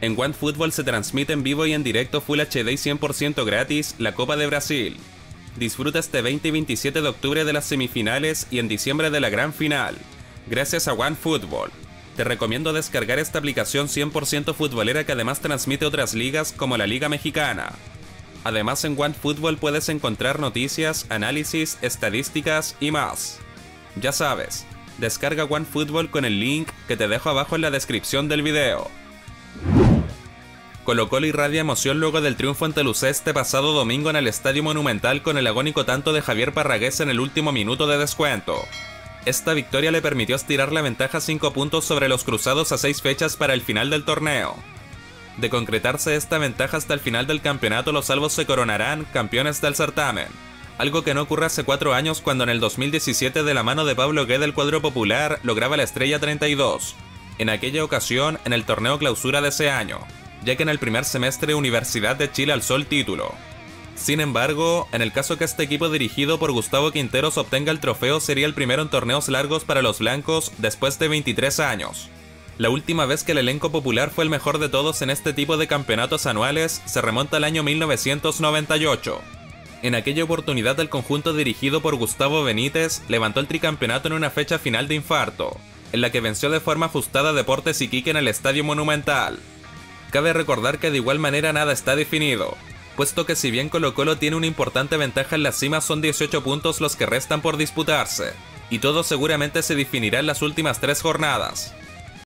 En OneFootball se transmite en vivo y en directo Full HD y 100% gratis la Copa de Brasil. Disfruta este 20 y 27 de octubre de las semifinales y en diciembre de la gran final, gracias a OneFootball. Te recomiendo descargar esta aplicación 100% futbolera que además transmite otras ligas como la Liga Mexicana. Además en OneFootball puedes encontrar noticias, análisis, estadísticas y más. Ya sabes, descarga OneFootball con el link que te dejo abajo en la descripción del video. Colo-Colo irradia emoción luego del triunfo ante Lucé este pasado domingo en el Estadio Monumental con el agónico tanto de Javier Parragués en el último minuto de descuento. Esta victoria le permitió estirar la ventaja 5 puntos sobre los cruzados a 6 fechas para el final del torneo. De concretarse esta ventaja hasta el final del campeonato, los albos se coronarán campeones del certamen, algo que no ocurre hace 4 años cuando en el 2017 de la mano de Pablo Guede el cuadro popular lograba la estrella 32, en aquella ocasión en el torneo clausura de ese año, ya que en el primer semestre Universidad de Chile alzó el título. Sin embargo, en el caso que este equipo dirigido por Gustavo Quinteros obtenga el trofeo, sería el primero en torneos largos para los blancos después de 23 años. La última vez que el elenco popular fue el mejor de todos en este tipo de campeonatos anuales se remonta al año 1998. En aquella oportunidad el conjunto dirigido por Gustavo Benítez levantó el tricampeonato en una fecha final de infarto, en la que venció de forma ajustada a Deportes Iquique en el Estadio Monumental. Cabe recordar que de igual manera nada está definido, puesto que si bien Colo-Colo tiene una importante ventaja en la cima, son 18 puntos los que restan por disputarse, y todo seguramente se definirá en las últimas 3 jornadas.